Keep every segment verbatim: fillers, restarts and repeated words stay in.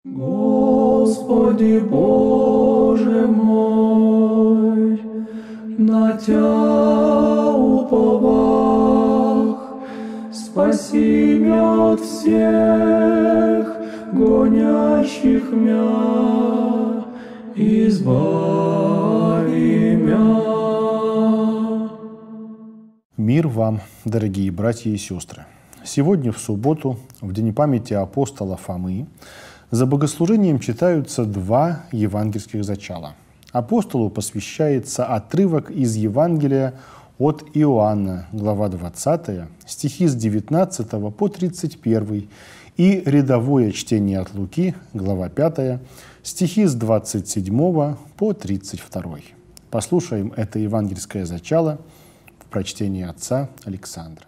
Господи Боже мой, на Тя уповах, спаси мя от всех гонящих мя, избави мя. Мир вам, дорогие братья и сестры! Сегодня, в субботу, в день памяти апостола Фомы, за богослужением читаются два евангельских зачала. Апостолу посвящается отрывок из Евангелия от Иоанна, глава двадцатая, стихи с девятнадцатого по тридцать первый, и рядовое чтение от Луки, глава пятая, стихи с двадцать седьмого по тридцать второй. Послушаем это евангельское зачало в прочтении отца Александра.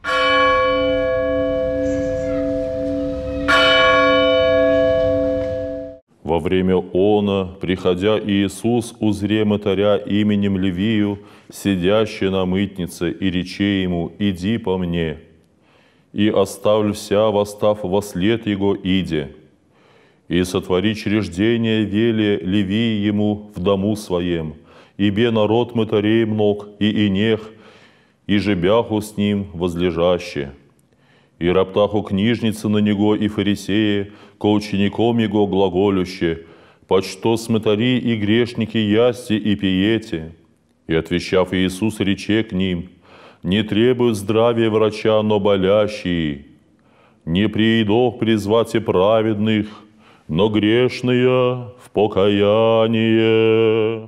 Во время она, приходя Иисус, узре мытаря именем Левию, сидящий на мытнице, и рече ему: «Иди по мне». И оставль вся, восстав вослед его, иди. И сотвори чреждение веле Левии ему в дому своем, ибе народ мытарей мног, и инех, и жебяху с ним возлежаще. И роптаху книжницы на него и фарисеи, ко учеником его глаголюще: «Почто смытари и грешники ясти и пиете?» И, отвечав Иисус, рече к ним: «Не требуют здравия врача, но болящие. Не приидох призвать и праведных, но грешные в покаяние».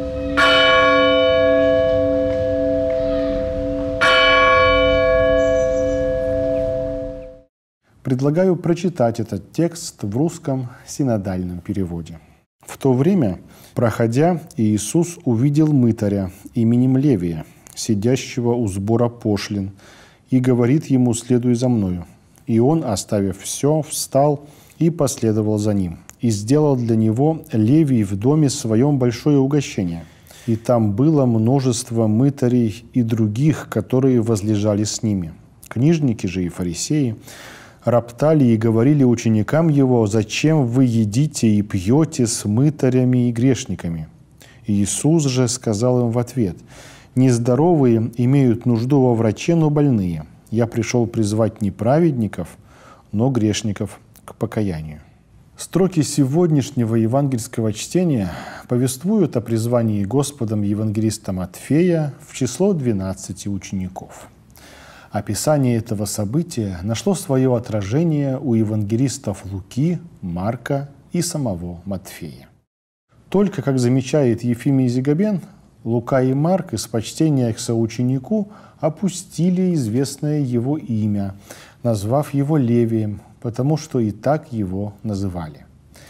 Предлагаю прочитать этот текст в русском синодальном переводе. В то время, проходя, Иисус увидел мытаря именем Левия, сидящего у сбора пошлин, и говорит ему: «Следуй за мною». И он, оставив все, встал и последовал за ним. И сделал для него Левий в доме своем большое угощение. И там было множество мытарей и других, которые возлежали с ними. Книжники же и фарисеи роптали и говорили ученикам его: «Зачем вы едите и пьете с мытарями и грешниками?» Иисус же сказал им в ответ: «Нездоровые имеют нужду во враче, но больные. Я пришел призвать не праведников, но грешников к покаянию». Строки сегодняшнего евангельского чтения повествуют о призвании Господом евангелиста Матфея в число двенадцати учеников. Описание этого события нашло свое отражение у евангелистов Луки, Марка и самого Матфея. Только, как замечает Ефимий Зигабен, Лука и Марк из почтения к соученику опустили известное его имя, назвав его Левием, потому что и так его называли.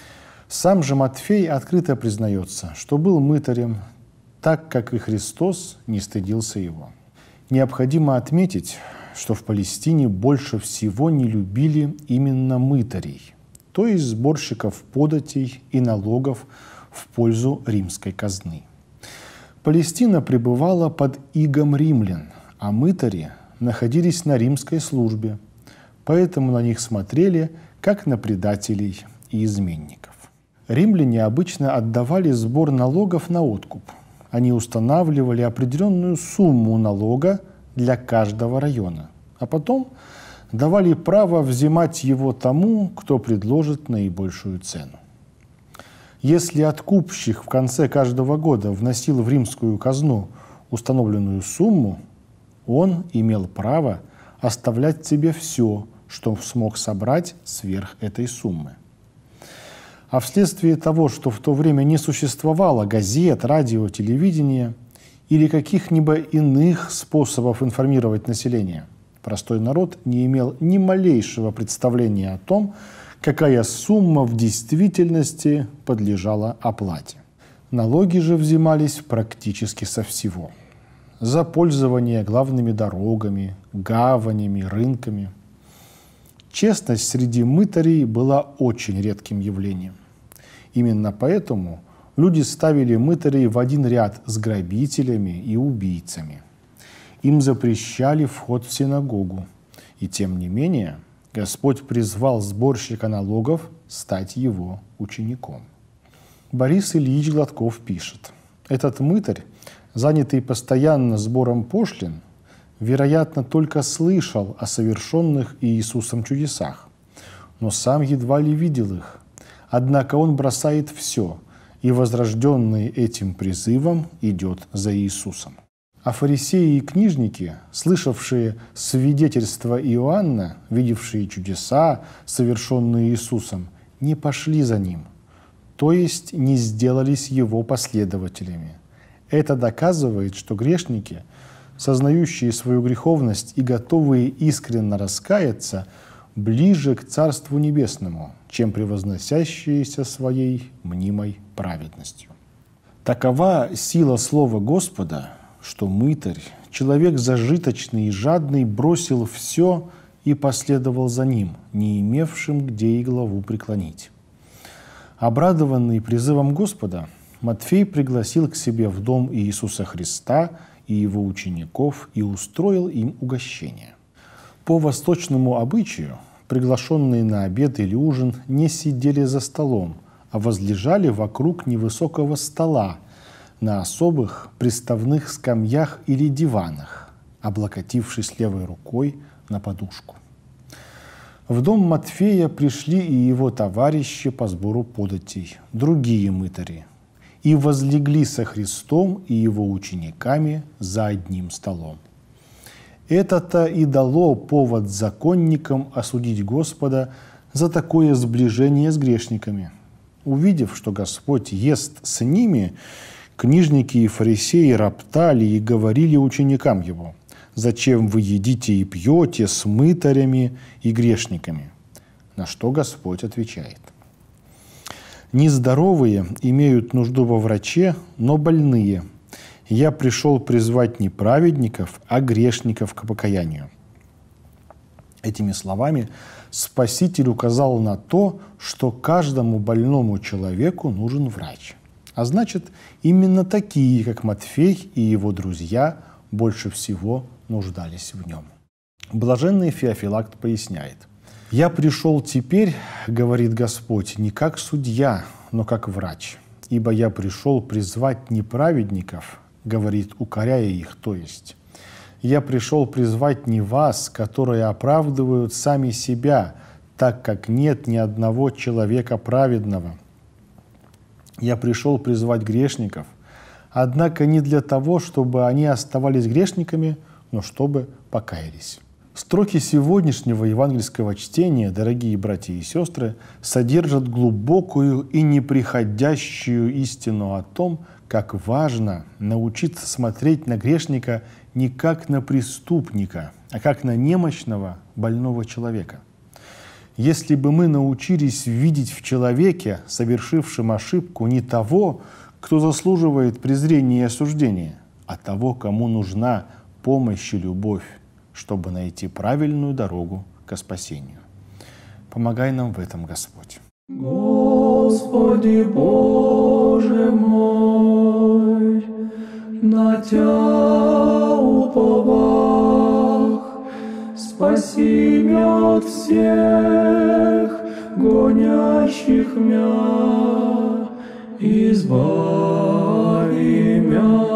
Сам же Матфей открыто признается, что был мытарем, так как и Христос не стыдился его. Необходимо отметить, что в Палестине больше всего не любили именно мытарей, то есть сборщиков податей и налогов в пользу римской казны. Палестина пребывала под игом римлян, а мытари находились на римской службе, поэтому на них смотрели как на предателей и изменников. Римляне обычно отдавали сбор налогов на откуп. Они устанавливали определенную сумму налога для каждого района, а потом давали право взимать его тому, кто предложит наибольшую цену. Если откупщик в конце каждого года вносил в римскую казну установленную сумму, он имел право оставлять себе все, что смог собрать сверх этой суммы. А вследствие того, что в то время не существовало газет, радио, телевидения или каких-либо иных способов информировать население, простой народ не имел ни малейшего представления о том, какая сумма в действительности подлежала оплате. Налоги же взимались практически со всего. За пользование главными дорогами, гаванями, рынками. Честность среди мытарей была очень редким явлением. Именно поэтому люди ставили мытарей в один ряд с грабителями и убийцами. Им запрещали вход в синагогу, и тем не менее Господь призвал сборщика налогов стать его учеником. Борис Ильич Гладков пишет: «Этот мытарь, занятый постоянно сбором пошлин, вероятно, только слышал о совершенных Иисусом чудесах, но сам едва ли видел их. Однако он бросает все и, возрожденный этим призывом, идет за Иисусом». А фарисеи и книжники, слышавшие свидетельство Иоанна, видевшие чудеса, совершенные Иисусом, не пошли за ним, то есть не сделались его последователями. Это доказывает, что грешники, сознающие свою греховность и готовые искренне раскаяться, ближе к Царству Небесному, чем превозносящиеся своей мнимой праведностью. Такова сила слова Господа, что мытарь, человек зажиточный и жадный, бросил все и последовал за ним, не имевшим где и главу преклонить. Обрадованный призывом Господа, Матфей пригласил к себе в дом Иисуса Христа и его учеников и устроил им угощение. По восточному обычаю приглашенные на обед или ужин не сидели за столом, а возлежали вокруг невысокого стола на особых приставных скамьях или диванах, облокотившись левой рукой на подушку. В дом Матфея пришли и его товарищи по сбору податей, другие мытари, и возлегли со Христом и его учениками за одним столом. Это-то и дало повод законникам осудить Господа за такое сближение с грешниками. Увидев, что Господь ест с ними, книжники и фарисеи роптали и говорили ученикам его: «Зачем вы едите и пьете с мытарями и грешниками?» На что Господь отвечает: «Нездоровые имеют нужду во враче, но больные. Я пришел призвать не праведников, а грешников к покаянию». Этими словами Спаситель указал на то, что каждому больному человеку нужен врач. А значит, именно такие, как Матфей и его друзья, больше всего нуждались в нем. Блаженный Феофилакт поясняет: «Я пришел теперь, — говорит Господь, — не как судья, но как врач. Ибо я пришел призвать не праведников, — говорит, укоряя их, то есть. Я пришел призвать не вас, которые оправдывают сами себя, так как нет ни одного человека праведного. Я пришел призвать грешников, однако не для того, чтобы они оставались грешниками, но чтобы покаялись». Строки сегодняшнего евангельского чтения, дорогие братья и сестры, содержат глубокую и неприходящую истину о том, как важно научиться смотреть на грешника не как на преступника, а как на немощного, больного человека. Если бы мы научились видеть в человеке, совершившем ошибку, не того, кто заслуживает презрения и осуждения, а того, кому нужна помощь и любовь, чтобы найти правильную дорогу ко спасению. Помогай нам в этом, Господь. Господи Боже мой, на Тя уповах, спаси мя от всех гонящих мя, избави мя